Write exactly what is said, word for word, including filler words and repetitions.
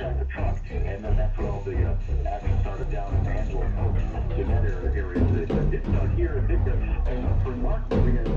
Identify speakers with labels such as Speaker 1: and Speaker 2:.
Speaker 1: hijacked the truck, and then that's when all the uh, action started down in Angelo Coach in that area. It's uh, here, I think, uh, and remarkably,